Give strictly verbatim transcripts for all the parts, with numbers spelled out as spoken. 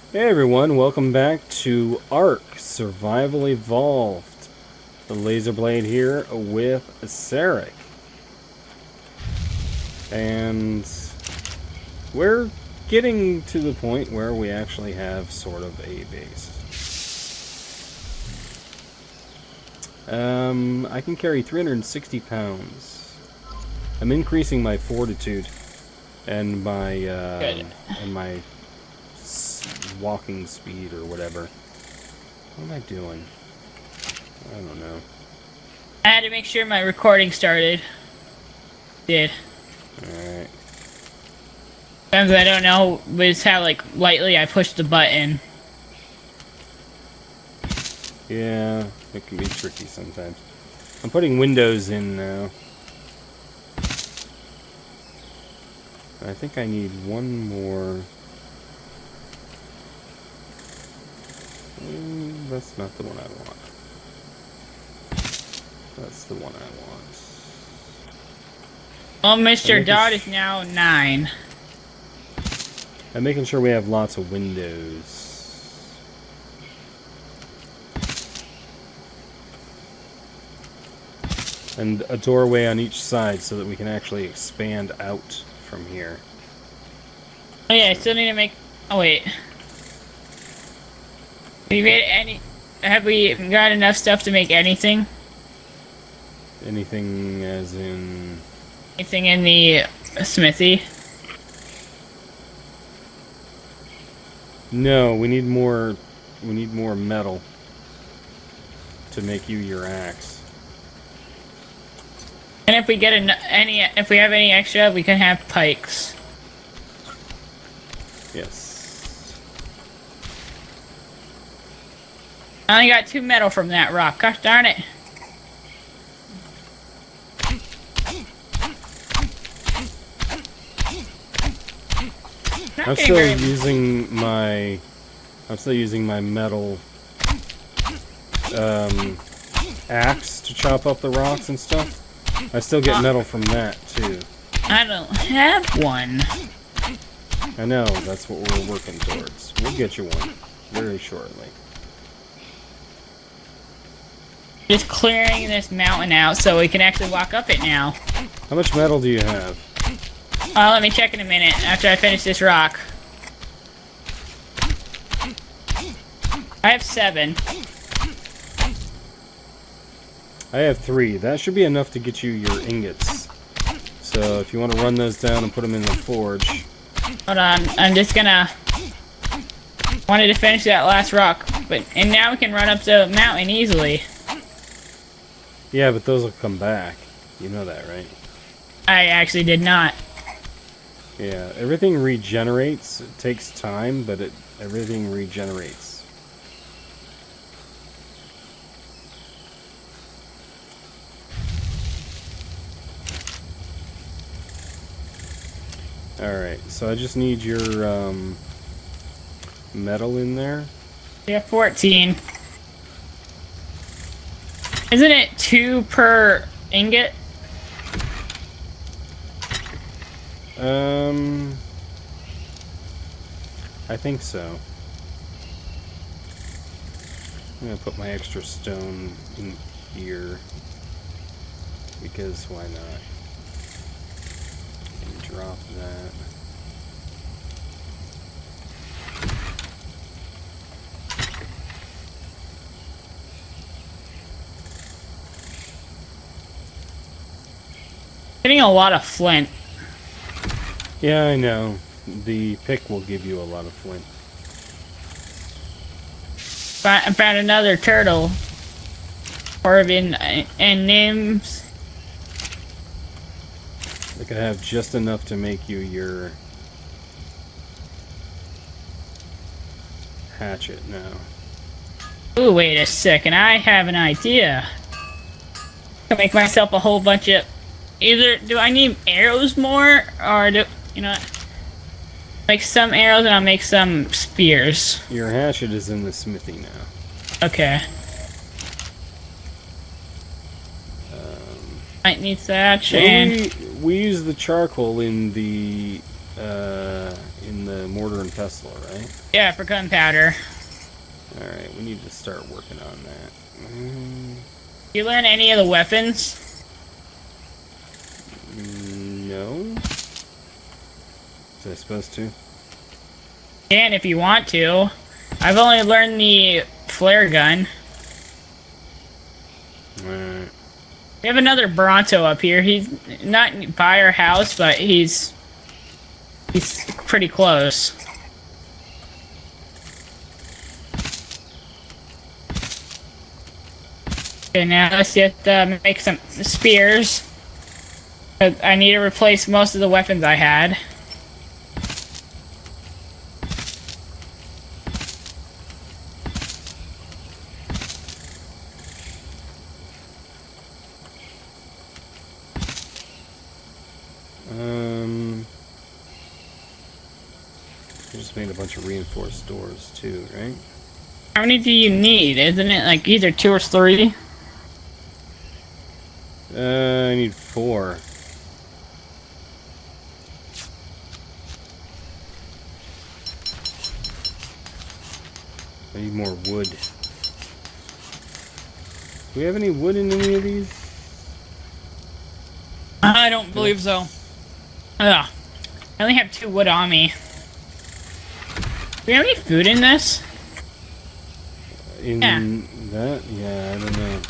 Hey everyone, welcome back to ARK Survival Evolved. The Lazerblade here with Sarek. And we're getting to the point where we actually have sort of a base. Um, I can carry three hundred sixty pounds. I'm increasing my fortitude and my, uh, and my walking speed or whatever. What am I doing? I don't know. I had to make sure my recording started. Did. Alright. Sometimes I don't know, but it's how like lightly I push the button. Yeah, it can be tricky sometimes. I'm putting windows in now. I think I need one more. Mm, that's not the one I want. That's the one I want. Well, Mister Dodd is now nine. I'm making sure we have lots of windows. And a doorway on each side so that we can actually expand out from here. Oh yeah, I still need to make... Oh wait. Have we made any... Have we got enough stuff to make anything? Anything as in... Anything in the smithy? No, we need more... We need more metal to make you your axe. And if we get an, any... If we have any extra, we can have pikes. Yes. I only got two metal from that rock. Gosh darn it. I'm still using my... I'm still using my metal um, axe to chop up the rocks and stuff. I still get metal from that, too. I don't have one. I know, that's what we're working towards. We'll get you one very shortly. Just clearing this mountain out so we can actually walk up it now. How much metal do you have? Uh, let me check in a minute after I finish this rock. I have seven. I have three. That should be enough to get you your ingots. So if you want to run those down and put them in the forge. Hold on, I'm just gonna... Wanted to finish that last rock, but... And now we can run up the mountain easily. Yeah, but those will come back. You know that, right? I actually did not. Yeah, everything regenerates. It takes time, but it everything regenerates. Alright, so I just need your um, metal in there. We have fourteen. Isn't it two per ingot? Um, I think so. I'm gonna put my extra stone in here because why not? And drop that. Getting a lot of flint. Yeah, I know. The pick will give you a lot of flint. I found another turtle. Corbin and Nims. I could have just enough to make you your hatchet now. Ooh, wait a second. I have an idea. I can make myself a whole bunch of... Either, do I need arrows more? Or do... You know what? Make some arrows and I'll make some spears. Your hatchet is in the smithy now. Okay. Um, Might need thatch well, and... we, we use the charcoal in the Uh, in the mortar and pestle, right? Yeah, for gunpowder. Alright, we need to start working on that. Mm. You learn any of the weapons? No. Was I supposed to? Can if you want to. I've only learned the flare gun. Alright. We have another Bronto up here. He's not by our house, but he's he's pretty close. Okay, now let's just uh, make some spears. I need to replace most of the weapons I had. Um, I just made a bunch of reinforced doors too, right? How many do you need? Isn't it like either two or three? Uh, I need four. I need more wood. Do we have any wood in any of these? I don't believe so. Ugh. I only have two wood on me. Do we have any food in this? In Yeah. that? Yeah, I don't know.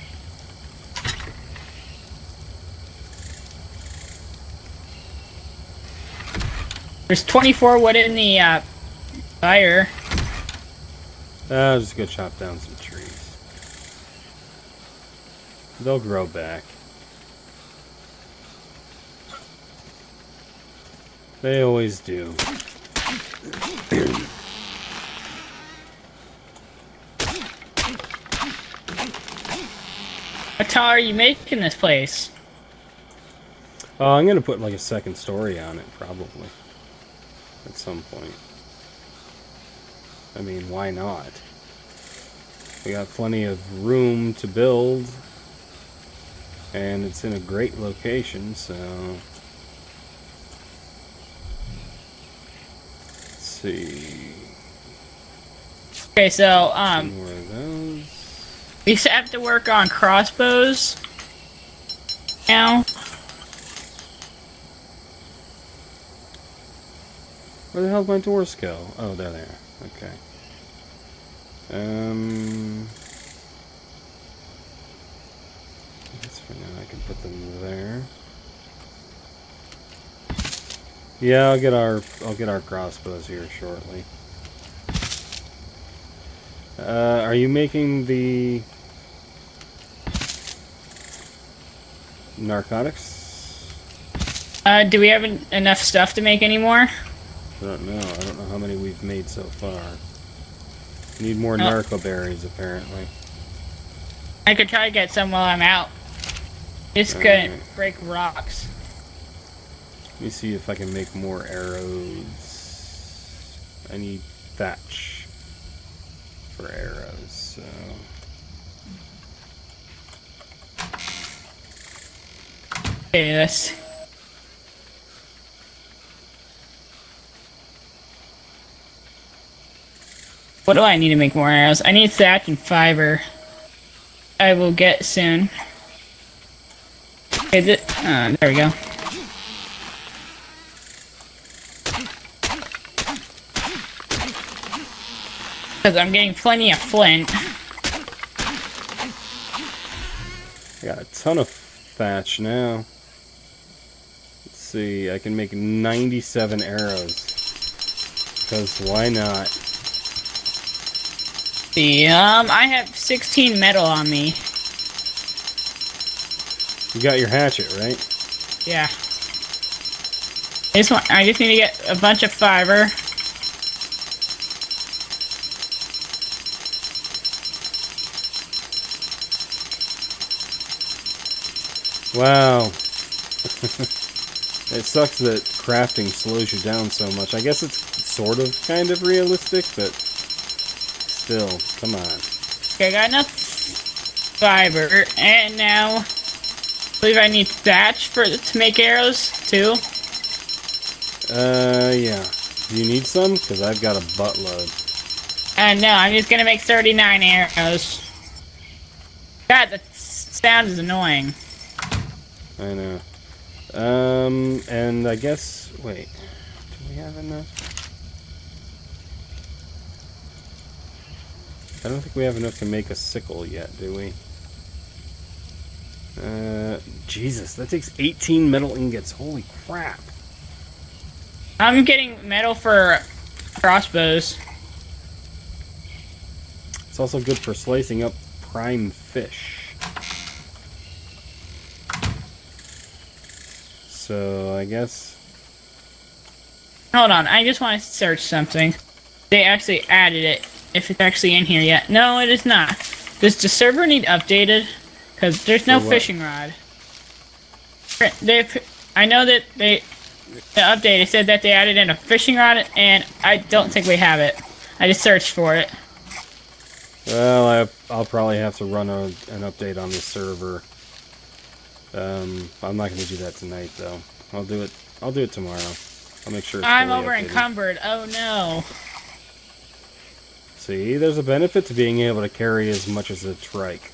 There's twenty-four wood in the uh, fire. Uh, I'll just go chop down some trees. They'll grow back. They always do. How tall are you making this place? Oh, I'm gonna put like a second story on it, probably. At some point. I mean, why not? We got plenty of room to build. And it's in a great location, so... Let's see... Okay, so, um... More of those. we used to have to work on crossbows. Now. Where the hell did my doors go? Oh, there they are. Okay. Um... I guess for now I can put them there. Yeah, I'll get our I'll get our crossbows here shortly. Uh, are you making the narcotics? Uh, do we have en enough stuff to make any more? I don't know. I don't know how many we've made so far. Need more Oh. narco berries, apparently. I could try to get some while I'm out. Just couldn't Alright. break rocks. Let me see if I can make more arrows. I need thatch for arrows, so... Okay, this. What do I need to make more arrows? I need thatch and fiber. I will get soon. Okay, th uh, there we go. Because I'm getting plenty of flint. I got a ton of thatch now. Let's see, I can make ninety-seven arrows. Because why not? See, um, I have sixteen metal on me. You got your hatchet, right? Yeah. I just want, I just need to get a bunch of fiber. Wow. It sucks that crafting slows you down so much. I guess it's sort of kind of realistic, but still, come on. Okay, I got enough fiber, and now I believe I need thatch for to make arrows too. Uh, yeah. Do you need some? Because I've got a buttload. Uh, no, I'm just gonna make thirty-nine arrows. God, the sound is annoying. I know. Um, and I guess... Wait. Do we have enough? I don't think we have enough to make a sickle yet, do we? Uh, Jesus, that takes eighteen metal ingots. Holy crap. I'm getting metal for crossbows. It's also good for slicing up prime fish. So, I guess... Hold on, I just want to search something. They actually added it, if it's actually in here yet. No, it is not. Does the server need updated? Because there's no fishing rod. They, I know that they... The update, it said that they added in a fishing rod, and I don't think we have it. I just searched for it. Well, I, I'll probably have to run a, an update on this server. Um, I'm not going to do that tonight, though. I'll do it. I'll do it tomorrow. I'll make sure it's I'm fully over updated. encumbered. Oh no. See, there's a benefit to being able to carry as much as a trike.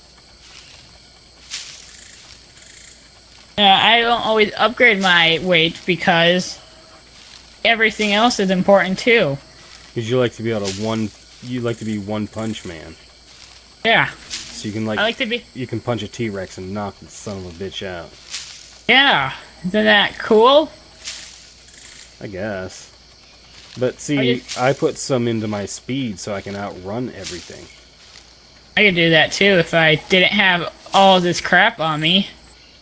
Uh, I don't always upgrade my weight because everything else is important too. Because you like to be able to one, you like to be one punch man. Yeah. So you can like, I like to be. you can punch a T-Rex and knock the son of a bitch out. Yeah. Isn't that cool? I guess. But see, just, I put some into my speed so I can outrun everything. I could do that too if I didn't have all this crap on me.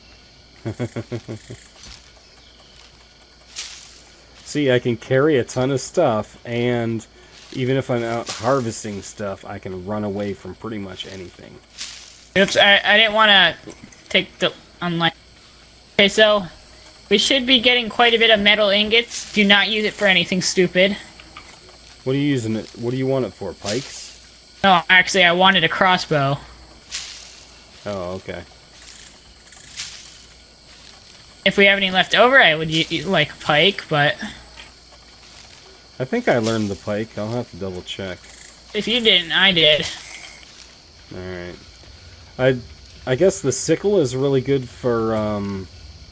See, I can carry a ton of stuff, and even if I'm out harvesting stuff, I can run away from pretty much anything. Oops, I, I didn't want to take the online. Okay, so we should be getting quite a bit of metal ingots. Do not use it for anything stupid. What are you using it? What do you want it for? Pikes? No, actually, I wanted a crossbow. Oh, okay. If we have any left over, I would use, like a pike, but I think I learned the pike. I'll have to double check. if you didn't, I did. All right. I I guess the sickle is really good for um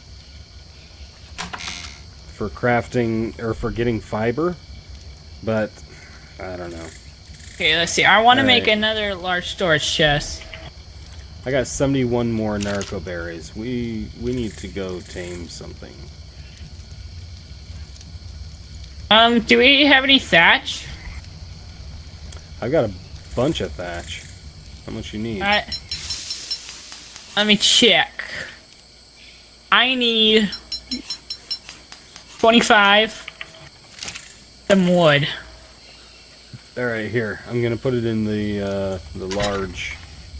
for crafting or for getting fiber, but I don't know. Okay, let's see. I want to All make right. another large storage chest. I got seventy-one more narco berries. We we need to go tame something. Um, do we have any thatch? I've got a bunch of thatch. How much you need? I, let me check. I need twenty-five. Some wood. All right, here. I'm gonna put it in the uh, the large.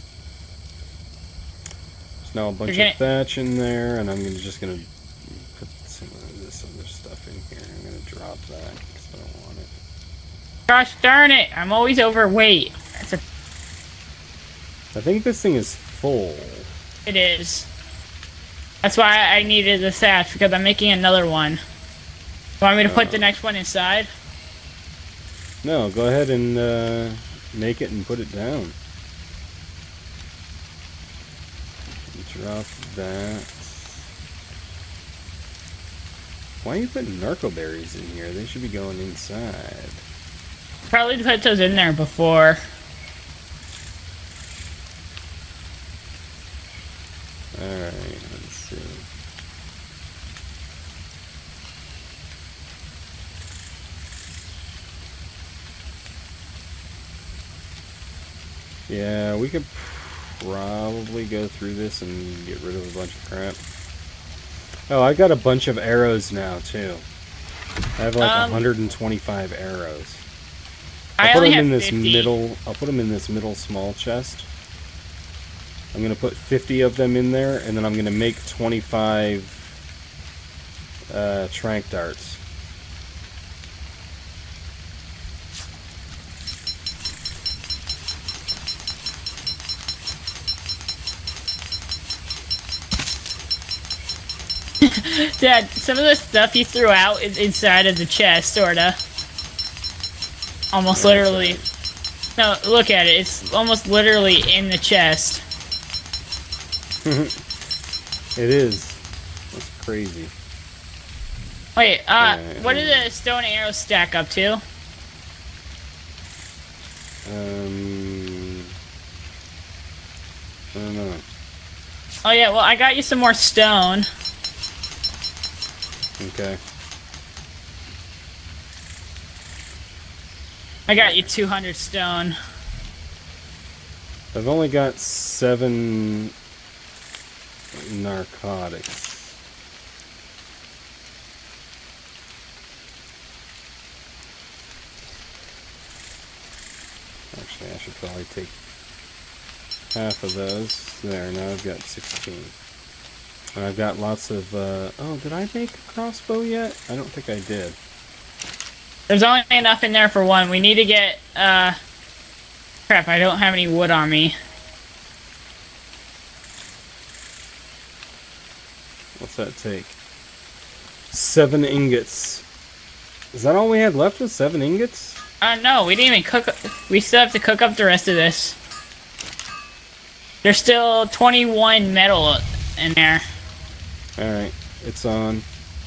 There's now a bunch You're of thatch in there, and I'm gonna, just gonna put some of this other stuff in here. I'm gonna drop that because I don't want it. Gosh darn it! I'm always overweight. That's a, I think this thing is full. it is. That's why I needed the thatch, because I'm making another one. Want me to put Uh, the next one inside? No, go ahead and uh, make it and put it down. Drop that. Why are you putting narco berries in here? They should be going inside. Probably put those in there before. Alright, let's see. Yeah, we could probably go through this and get rid of a bunch of crap. Oh, I got a bunch of arrows now, too. I have like Um, one hundred twenty-five arrows. I I'll put only them have in this fifty. middle. I'll put them in this middle small chest. I'm gonna put fifty of them in there, and then I'm gonna make twenty-five uh, trank darts. Dad, some of the stuff you threw out is inside of the chest, sorta. Almost literally. No, look at it. It's almost literally in the chest. It is. That's crazy. Wait, uh, what do the stone arrows stack up to? Um, I don't know. Oh yeah, well I got you some more stone. Okay. I got you two hundred stone. I've only got seven narcotics. Actually, I should probably take half of those. There, now I've got sixteen. And I've got lots of, uh, oh, did I make a crossbow yet? I don't think I did. There's only enough in there for one. We need to get, uh... crap, I don't have any wood on me. What's that take? Seven ingots. Is that all we had left was seven ingots? Uh, no, we didn't even cook... We still have to cook up the rest of this. There's still twenty-one metal in there. Alright, it's on.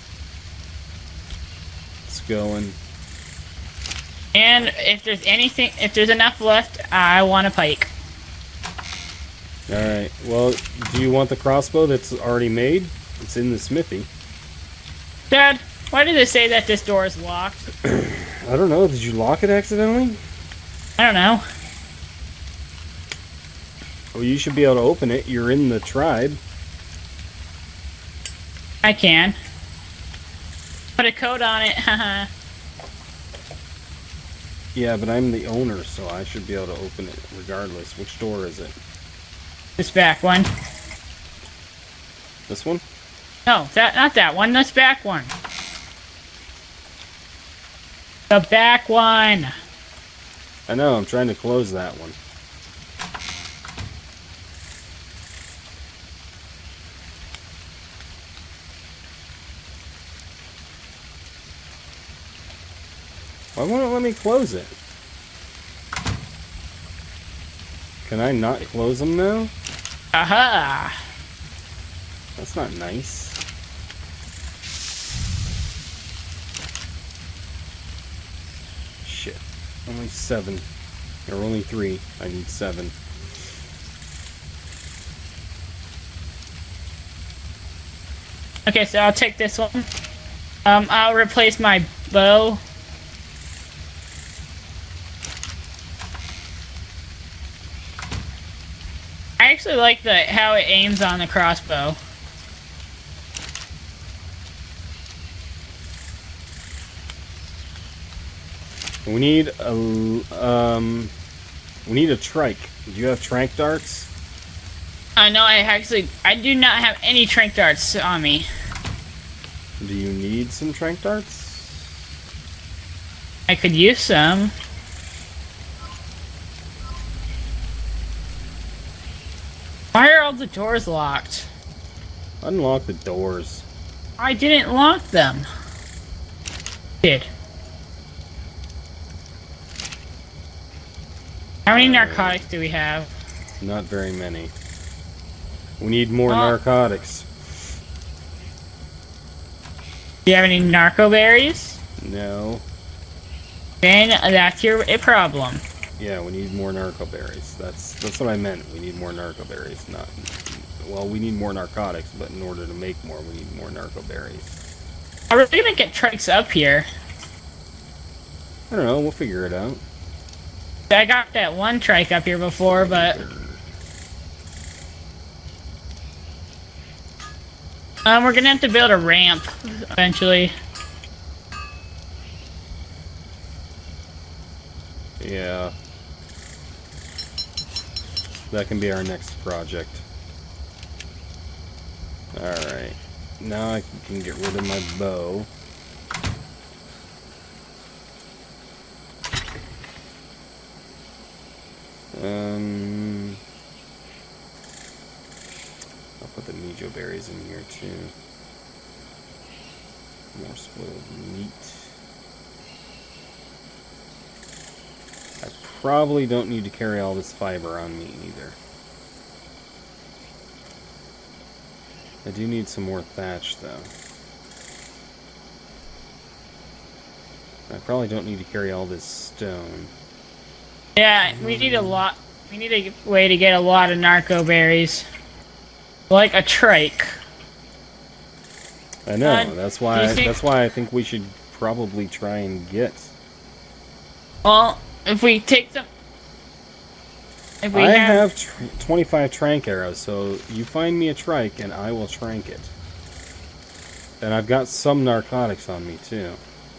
It's going. And if there's anything... If there's enough left, I want a pike. Alright, well, do you want the crossbow that's already made? It's in the smithy. Dad, why did it say that this door is locked? I don't know, did you lock it accidentally? I don't know. Well, you should be able to open it. You're in the tribe. I can. Put a code on it, haha. Yeah, but I'm the owner, so I should be able to open it regardless. Which door is it? This back one. This one? No, that not that one, this back one. The back one. I know, I'm trying to close that one. Why won't it let me close it? Can I not close them now? Aha! That's not nice. Shit. Only seven. Or only three. I need seven. Okay, so I'll take this one. Um, I'll replace my bow. I actually like the how it aims on the crossbow. We need a um, we need a trike. Do you have trank darts? I know I actually I do not have any trank darts on me. Do you need some trank darts? I could use some. Why are all the doors locked? Unlock the doors. I didn't lock them. Did. How many Uh, narcotics do we have? Not very many. We need more Oh. narcotics. Do you have any narco berries? No. Then that's your a problem. Yeah, we need more narco berries. That's that's what I meant. We need more narco berries. Not well, we need more narcotics, but in order to make more, we need more narco berries. Are we gonna get trikes up here? I don't know. We'll figure it out. I got that one trike up here before, but um, we're gonna have to build a ramp eventually. Yeah. That can be our next project. Alright. Now I can get rid of my bow. Um, I'll put the Mijo berries in here too. More spoiled meat. I probably don't need to carry all this fiber on me either. I do need some more thatch, though. I probably don't need to carry all this stone. Yeah, we need a lot. We need a way to get a lot of narco berries. Like a trike. I know, Uh, that's do why you think- that's why I think we should probably try and get. Well, if we take them... If we I have... have tr twenty-five trank arrows, so you find me a trike and I will trank it. And I've got some narcotics on me too.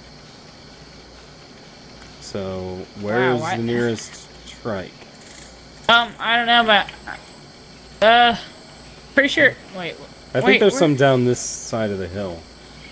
So, where's Wow, the nearest trike? Um, I don't know, but... Uh... Pretty sure... Wait, I think wait, there's where- some down this side of the hill.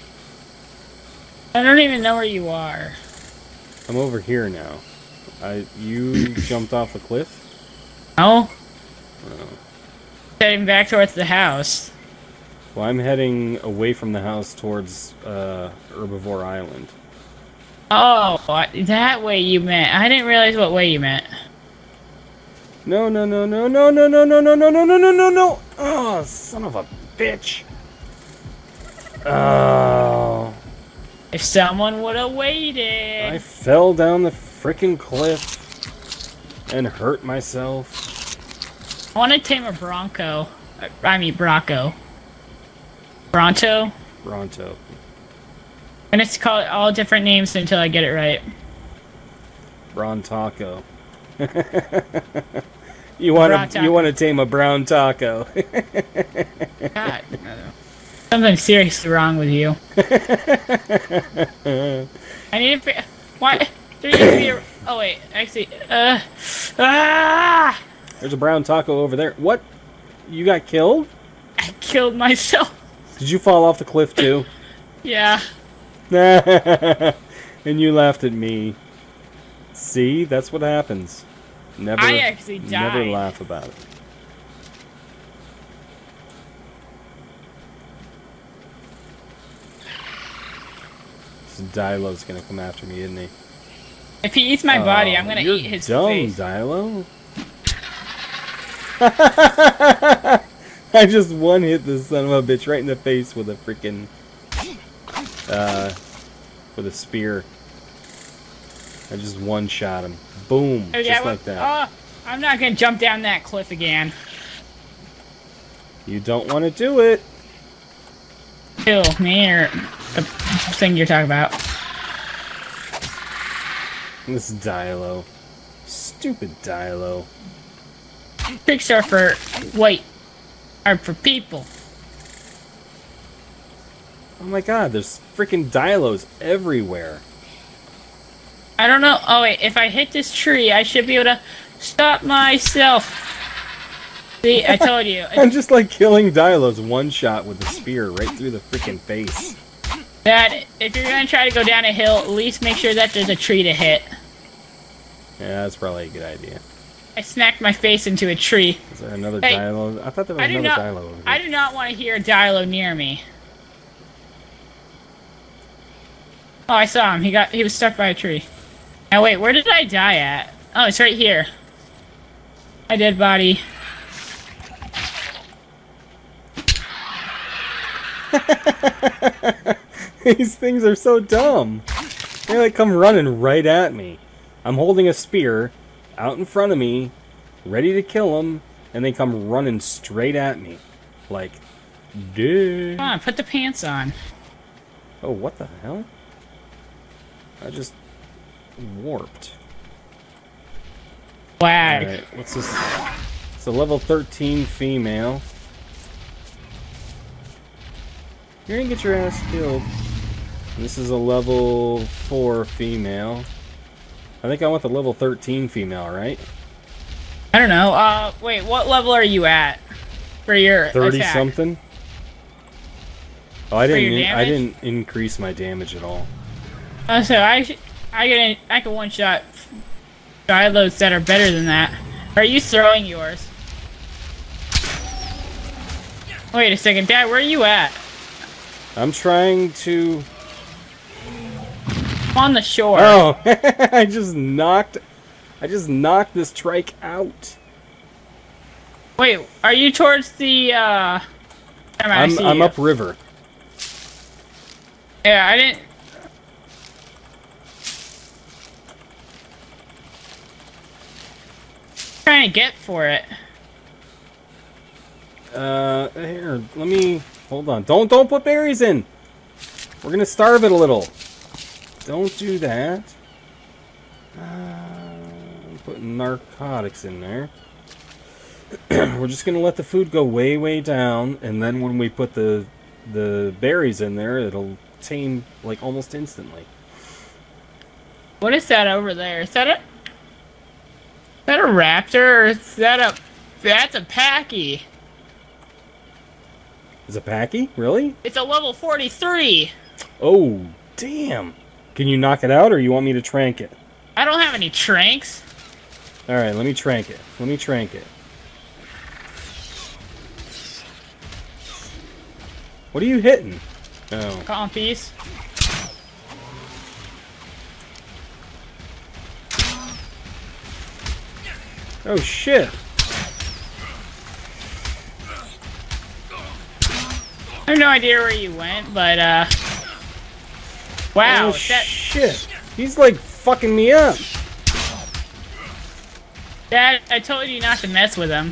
I don't even know where you are. I'm over here now. I you jumped off a cliff? No? Oh. Heading back towards the house. Well, I'm heading away from the house towards uh, Herbivore Island. Oh, that way you meant. I didn't realize what way you meant. No, no, no, no, no, no, no, no, no, no, no, no, no, no, no! Oh, son of a bitch! Oh. If someone would have waited. I fell down the frickin' cliff and hurt myself. I want to tame a bronco. I mean, Bronco. Bronto? Bronto. I'm going to call it all different names until I get it right. Brown taco. you want Brown to taco. you want to tame a brown taco? God. Something's seriously wrong with you. I need to fi- Why? There needs to be a... Oh, wait. Actually, uh... Ah! There's a brown taco over there. What? You got killed? I killed myself. Did you fall off the cliff too? Yeah. And you laughed at me. See? That's what happens. Never, I actually never died. laugh about it. This Dilo's gonna come after me, isn't he? If he eats my body, I'm Oh, gonna you're eat his dumb, face. Dilo. I just one hit this son of a bitch right in the face with a freaking uh with a spear. I just one shot him. Boom. Oh, yeah, just well, like that. Oh, I'm not gonna jump down that cliff again. You don't want to do it. Kill me or the thing you're talking about. This Dilo. Stupid Dilo. Tricks are for white, are for people. Oh my god, there's freaking Dilos everywhere. I don't know. Oh wait, if I hit this tree, I should be able to stop myself. See, I told you. I'm just like killing Dilos one shot with a spear right through the freaking face. That if you're gonna try to go down a hill, at least make sure that there's a tree to hit. Yeah, that's probably a good idea. I smacked my face into a tree. Is there another Hey, Dilo? I thought there was I do another not. Dilo over here. I do not want to hear a Dilo near me. Oh, I saw him. He got. He was stuck by a tree. Now wait, where did I die at? Oh, it's right here. My dead body. These things are so dumb. They like come running right at me. I'm holding a spear out in front of me, ready to kill them, and they come running straight at me. Like, dude. Come on, put the pants on. Oh, what the hell? I just warped. Wag. Alright, what's this? It's a level thirteen female. You're gonna get your ass killed. And this is a level four female. I think I want the level thirteen female, right? I don't know. Uh, wait, what level are you at for your thirty attack? something. Oh, I For didn't. your In, I damage? didn't increase my damage at all. Oh, so I, sh I can, I can one shot Dilos that are better than that. Are you throwing yours? Wait a second, Dad. Where are you at? I'm trying to on the shore. Oh, I just knocked, I just knocked this trike out. Wait, are you towards the, uh... I'm, I'm upriver. Yeah, I didn't... Trying to get for it. Uh, here, let me... Hold on. Don't, don't put berries in! We're gonna starve it a little. Don't do that. Uh, I'm putting narcotics in there. We're just gonna let the food go way, way down, and then when we put the the berries in there, it'll tame like almost instantly. What is that over there? Is that a... Is that a raptor, or is that a... That's a packy. Is a packy? Really? It's a level forty-three. Oh, damn. Can you knock it out, or you want me to trank it? I don't have any tranks. Alright, let me trank it. Let me trank it. What are you hitting? Oh. Compies. Oh, shit. I have no idea where you went, but, uh... Wow, oh, that... shit. He's, like, fucking me up. Dad, I told you not to mess with him.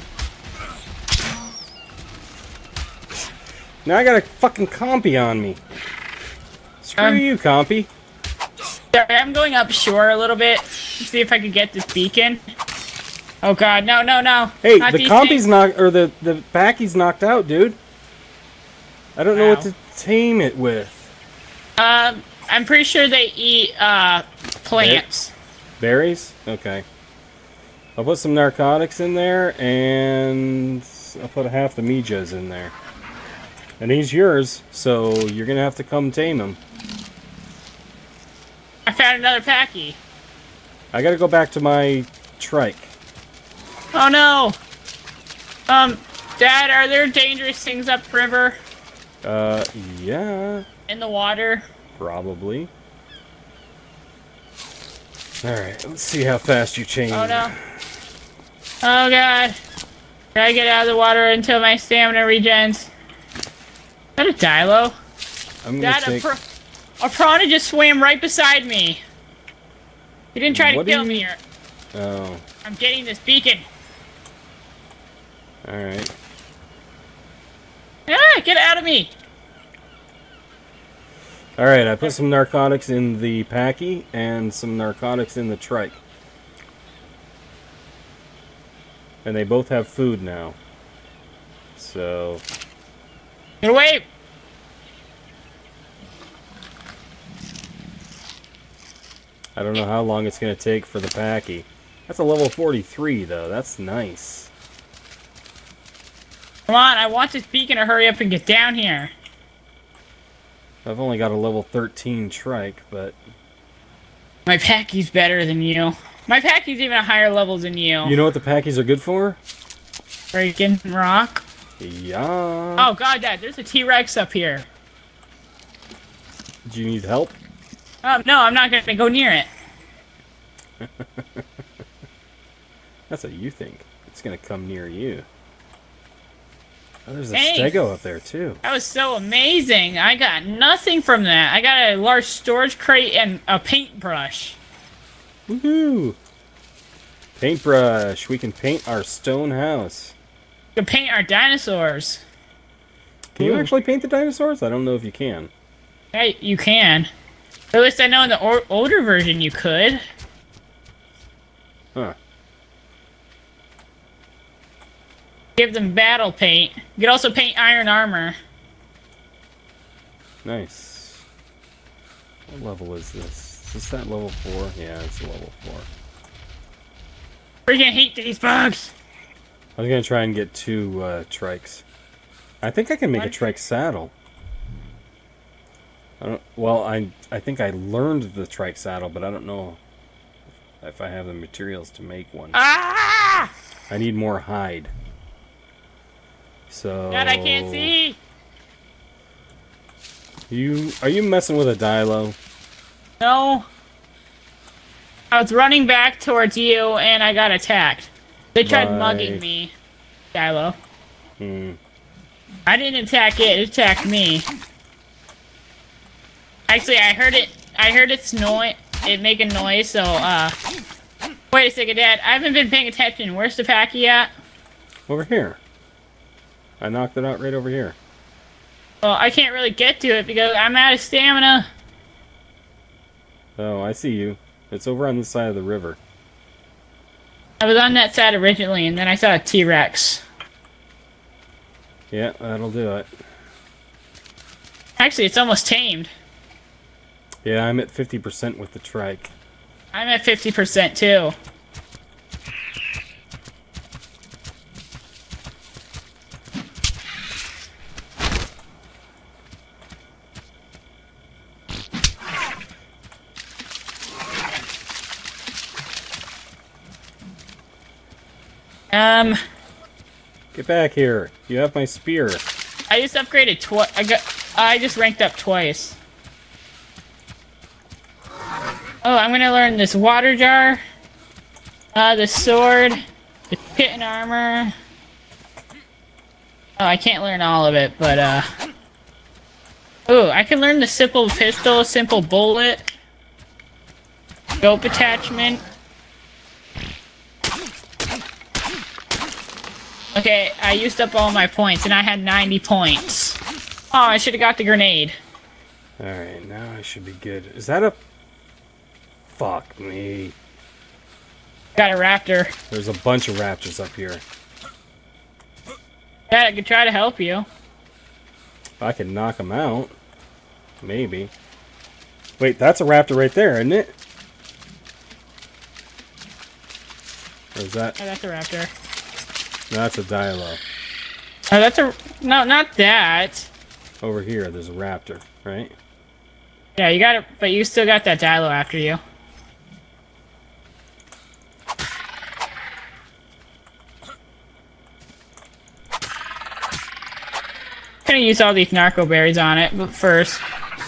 Now I got a fucking compy on me. Screw Um, you, compy. Sorry, I'm going up shore a little bit. See if I can get this beacon. Oh god, no, no, no. Hey, Not the these compy's things. knocked, or the, the backy's knocked out, dude. I don't know Wow. what to tame it with. Um, I'm pretty sure they eat, uh, plants. Berries? Okay. I'll put some narcotics in there, and I'll put half the Mijas in there. And he's yours, so you're gonna have to come tame him. I found another packy. I gotta go back to my trike. Oh no! Um, Dad, are there dangerous things upriver? Uh, yeah, In the water? probably. Alright, let's see how fast you change. Oh no. Oh god. Gotta get out of the water until my stamina regens. Is that a Dilo? I'm gonna Dad, take... a, pr a piranha just swam right beside me. He didn't try What to do kill you- me or... Oh, I'm getting this beacon. alright. Ah, get out of me! Alright, I put some narcotics in the packy and some narcotics in the trike. And they both have food now. So... Get away! I don't know how long it's going to take for the packy. That's a level forty-three, though. That's nice. Come on, I want this beacon to hurry up and get down here. I've only got a level thirteen trike, but... My packy's better than you. My packy's even a higher level than you. You know what the packies are good for? Freaking rock. Yeah. Oh god, Dad, there's a T-Rex up here. Do you need help? Um, no, I'm not gonna go near it. That's what you think. It's going to come near you. Oh, there's a Hey. stego up there, too. That was so amazing. I got nothing from that. I got a large storage crate and a paintbrush. Woohoo! Paintbrush. We can paint our stone house. To paint our dinosaurs. Can you Ooh. actually paint the dinosaurs? I don't know if you can. Hey, you can. Or at least I know in the or older version you could. Huh. Give them battle paint. You could also paint iron armor. Nice. What level is this? Is this that level four? Yeah, it's level four. Freaking hate these bugs. I was gonna try and get two uh, trikes. I think I can make What? a trike saddle. I don't. Well, I I think I learned the trike saddle, but I don't know if I have the materials to make one. Ah! I need more hide. So. God, I can't see. You are you messing with a Dilo? No. I was running back towards you, and I got attacked. They tried Bye. mugging me, Silo. Hmm. I didn't attack it, it attacked me. Actually, I heard it, I heard its noise, it make a noise, so, uh... Wait a second, Dad, I haven't been paying attention. Where's the packy at? Over here. I knocked it out right over here. Well, I can't really get to it because I'm out of stamina. Oh, I see you. It's over on this side of the river. I was on that side originally, and then I saw a T-Rex. Yeah, that'll do it. Actually, it's almost tamed. Yeah, I'm at fifty percent with the trike. I'm at fifty percent too. Um, Get back here. You have my spear. I just upgraded twice. I got. I just ranked up twice. Oh, I'm gonna learn this water jar, uh, the sword, the pit and armor. Oh, I can't learn all of it, but uh. Oh, I can learn the simple pistol, simple bullet, scope attachment. Okay, I used up all my points, and I had ninety points. Oh, I should have got the grenade. Alright, now I should be good. Is that a... Fuck me. Got a raptor. There's a bunch of raptors up here. Yeah, I could try to help you. I can knock them out. Maybe. Wait, that's a raptor right there, isn't it? Or is that... Oh, that's a raptor. No, that's a Dilo. Oh, that's a... No, not that. Over here, there's a raptor, right? Yeah, you got it, but you still got that Dilo after you. I'm gonna use all these narco berries on it, but first.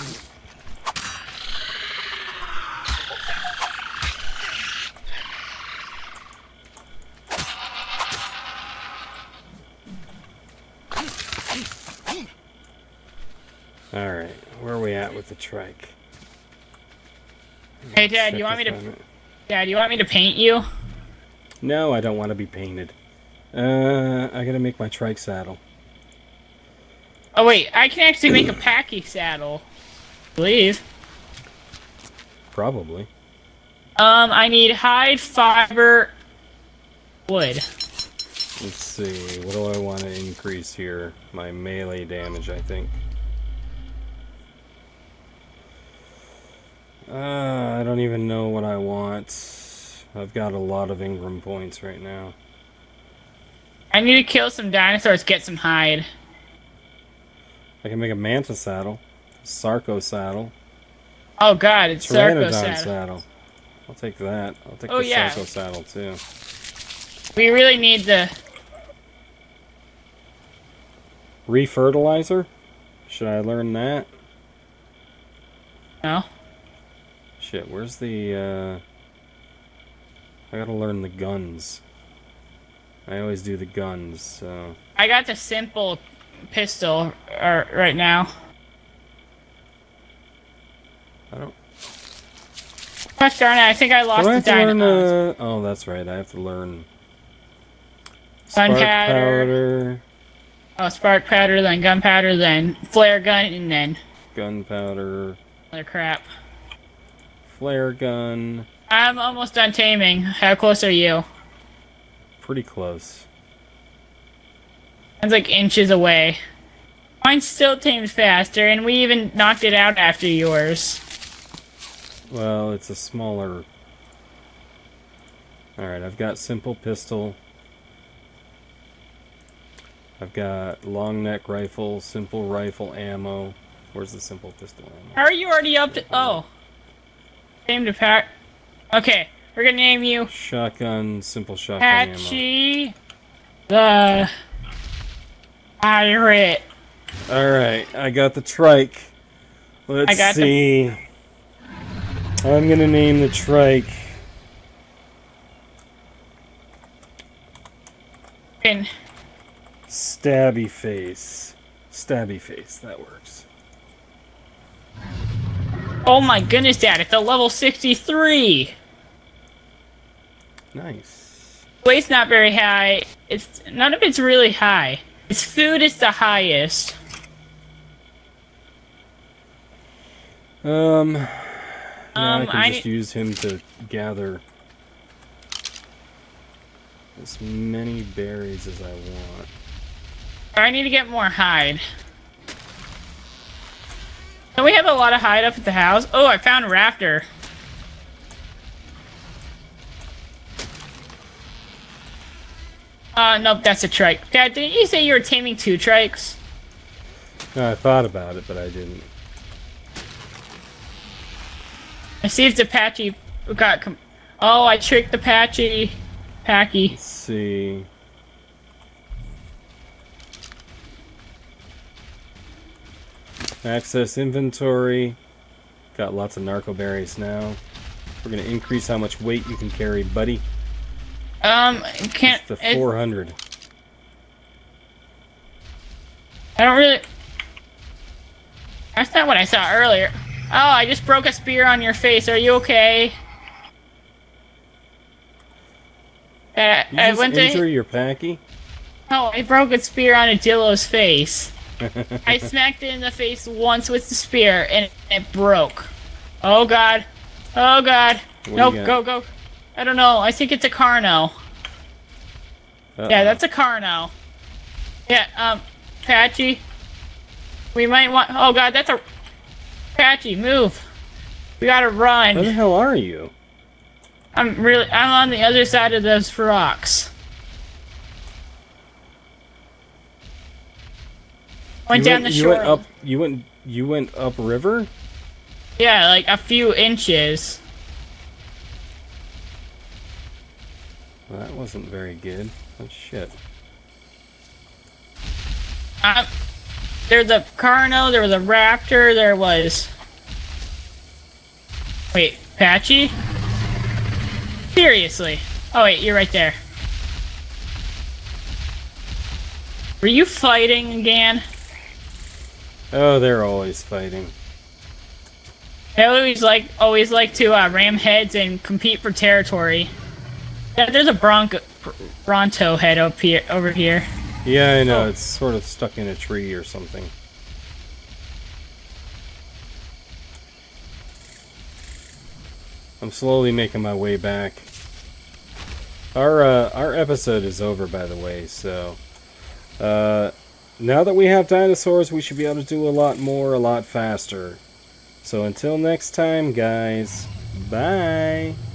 Alright, where are we at with the trike? Hey, Dad, you want me to... Dad, you want me to paint you? No, I don't want to be painted. Uh, I gotta make my trike saddle. Oh, wait, I can actually make a packy saddle. Please. Probably. Um, I need hide, fiber, wood. Let's see, what do I want to increase here? My melee damage, I think. Uh, I don't even know what I want. I've got a lot of Ingram points right now. I need to kill some dinosaurs, get some hide. I can make a Manta saddle, Sarko saddle, Oh god, it's Sarko Pteranodon saddle. saddle. I'll take that. I'll take Oh, the yeah. Sarko saddle too. We really need the... Refertilizer? Should I learn that? No? Shit, where's the, uh... I gotta learn the guns. I always do the guns, so... I got the simple pistol uh, right now. I don't... Gosh darn it, I think I lost Do I the have to learn, dynamo. uh... Oh, that's right, I have to learn... Spark Gunpowder. powder, Oh, spark powder, then gunpowder, then flare gun, and then gunpowder, other crap. flare gun... I'm almost done taming. How close are you? Pretty close. It's like inches away. Mine still tames faster, and we even knocked it out after yours. Well, it's a smaller... Alright, I've got simple pistol. I've got long neck rifle, simple rifle ammo. Where's the simple pistol ammo? How are you already up to... Oh. Tamed a pack. Okay, we're gonna name you... Shotgun, simple shotgun ammo. Patchy... the... Pirate. Alright, I got the trike. Let's I got see. I'm gonna name the trike And Stabby face. Stabby face, that works. oh my goodness, Dad, it's a level sixty-three! Nice. Weight's not very high. It's none of it's really high. Its food is the highest. Um, yeah, Um, I can I just need- use him to gather as many berries as I want. I need to get more hide. Don't we have a lot of hide up at the house? Oh, I found a rafter. Uh, nope, that's a trike. Dad, didn't you say you were taming two trikes? No, I thought about it, but I didn't. I see if the Apache got com- oh, I tricked the Apache. Packy. Let's see. Access inventory. Got lots of narco berries now. We're gonna increase how much weight you can carry, buddy. Um, can't. It's the it- four hundred. I don't really. That's not what I saw earlier. Oh, I just broke a spear on your face. Are you okay? Uh, You I just went injure to. your packy? Oh, I broke a spear on a Dillo's face. I smacked it in the face once with the spear, and it, it broke. Oh god. Oh god. What Nope, do you go, got? go. I don't know. I think it's a Carno. Uh-oh. Yeah, that's a Carno. Yeah, um, Patchy. We might want. Oh god, that's a. Patchy, move. We gotta run. Where the hell are you? I'm really. I'm on the other side of those rocks. Went you down went, the you shore. went up. You went. You went up river. Yeah, like a few inches. Well, that wasn't very good. Oh shit. Uh, there's a Carno, there was a Raptor, there was... Wait, Patchy? Seriously? Oh wait, you're right there. Were you fighting again? Oh, they're always fighting. I always like always like to uh, ram heads and compete for territory. Yeah, there's a Bronco, Bronto head up here, over here. Yeah, I know. Oh. It's sort of stuck in a tree or something. I'm slowly making my way back. Our uh, our episode is over, by the way. So uh, now that we have dinosaurs, we should be able to do a lot more, a lot faster. So until next time, guys. Bye.